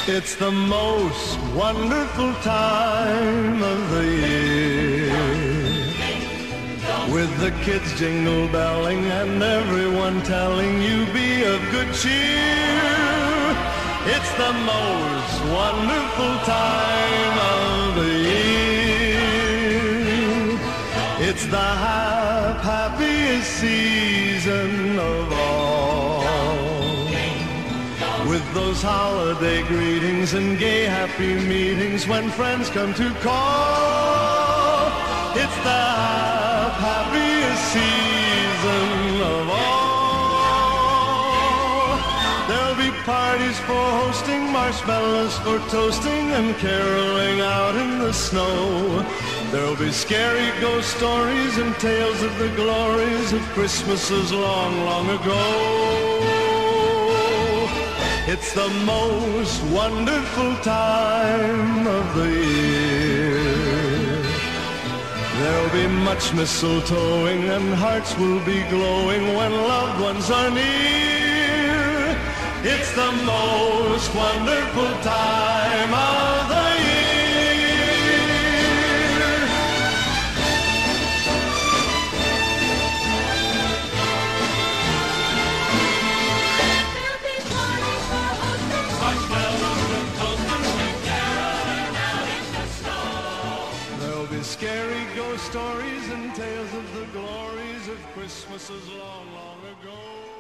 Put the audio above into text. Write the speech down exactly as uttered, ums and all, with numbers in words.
It's the most wonderful time of the year, with the kids jingle belling and everyone telling you be of good cheer. It's the most wonderful time of the year. It's the hap happiest season of all, with those holiday greetings and gay happy meetings when friends come to call. It's the hap happiest season of all. There'll be parties for hosting, marshmallows for toasting, and caroling out in the snow. There'll be scary ghost stories and tales of the glories of Christmases long, long ago. It's the most wonderful time of the year. There'll be much mistletoeing and hearts will be glowing when loved ones are near. It's the most wonderful time of the year. Scary ghost stories and tales of the glories of Christmases long, long ago.